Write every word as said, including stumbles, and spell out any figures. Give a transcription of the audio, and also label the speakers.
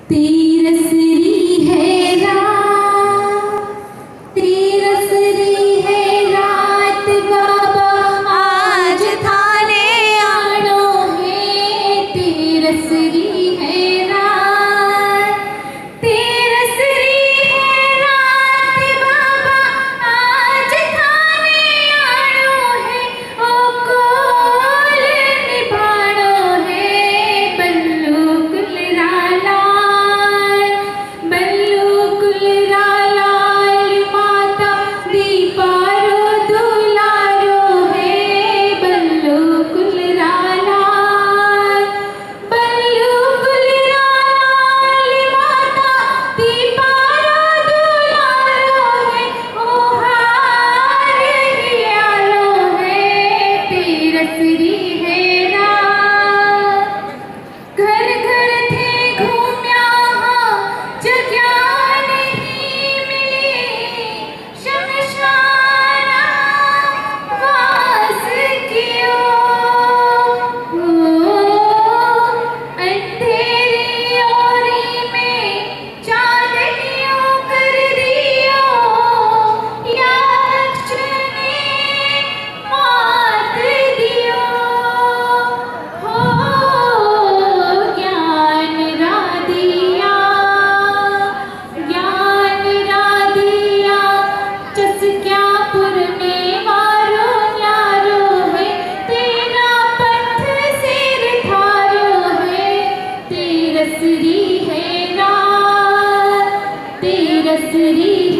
Speaker 1: तेरसरी है रात, तेरसरी है रात बाबा आज थाने आनो है। तेरसरी है रात, तेरसरी है रात बाबा आज थाने आनो है। ओ कोल निभानो है बल्लू कुलराला, बल्लू कुलराला माता दीपारो दुलारो है। बल्लू कुलराला, बल्लू कुलराला माता दीपारो दुलारो है। ओ हार हियालो है, तेरसरी है रात। घर घर थे घूम्या जग्या नहीं मिली, शमशाना वास कियो। ओ अंधेरी ओरी में चांदनियों कर दियो, यक्ष ने मात दियो। हो ज्ञान राधिया, ज्ञान राधिया चसक्यापुर में मारो न्यारो है। तेरा पंथ सिर थारो है, तेरसरी है रात, तेरसरी